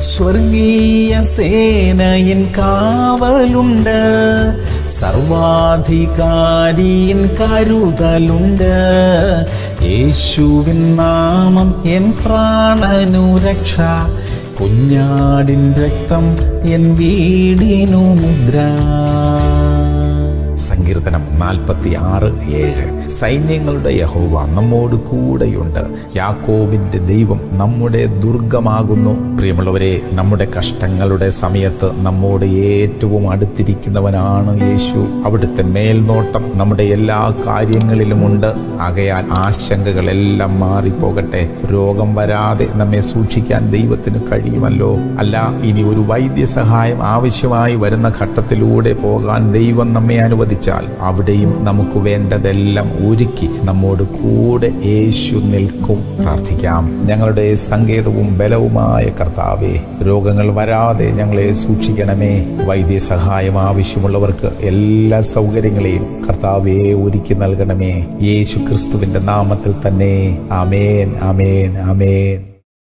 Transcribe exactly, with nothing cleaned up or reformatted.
സ്വർഗീയ സേനയിൻ കാവലുണ്ട്, സർവാധികാരിയിൻ കരുതലുണ്ട്. യേശുവിൻ നാമം എൻ പ്രാണനു രക്ഷ, കുഞ്ഞാടിൻ രക്തം എൻ വീടിനു മുദ്ര. സങ്കീർത്തനം നാൽപ്പത്തി ആറ് ഏഴ്. സൈന്യങ്ങളുടെ യഹോവ നമ്മോട് കൂടെയുണ്ട്, യാക്കോബിന്റെ ദൈവം നമ്മുടെ ദുർഗമാകുന്നു. പ്രിയമുള്ളവരെ, നമ്മുടെ കഷ്ടങ്ങളുടെ സമയത്ത് നമ്മോട് ഏറ്റവും അടുത്തിരിക്കുന്നവനാണ് യേശു. അവിടുത്തെ മേൽനോട്ടം നമ്മുടെ എല്ലാ കാര്യങ്ങളിലുമുണ്ട്. ആകയാൽ ആശങ്കകളെല്ലാം മാറിപ്പോകട്ടെ. രോഗം വരാതെ നമ്മെ സൂക്ഷിക്കാൻ ദൈവത്തിന് കഴിയുമല്ലോ. അല്ല, ഇനി ഒരു വൈദ്യസഹായം ആവശ്യമായി വരുന്ന ഘട്ടത്തിലൂടെ പോകാൻ ദൈവം നമ്മെ അനുവദിച്ചാൽ അവിടെയും നമുക്ക് വേണ്ടതെല്ലാം ഒരുക്കി നമ്മോട് കൂടെ യേശു നിൽക്കും. പ്രാർത്ഥിക്കാം. ഞങ്ങളുടെ സങ്കേതവും ബലവുമായ കർത്താവേ, രോഗങ്ങൾ വരാതെ ഞങ്ങളെ സൂക്ഷിക്കണമേ. വൈദ്യസഹായം ആവശ്യമുള്ളവർക്ക് എല്ലാ സൗകര്യങ്ങളെയും കർത്താവേ ഒരുക്കി നൽകണമേ. യേശു ക്രിസ്തുവിന്റെ നാമത്തിൽ തന്നെ. ആമേൻ, ആമേൻ, ആമേൻ.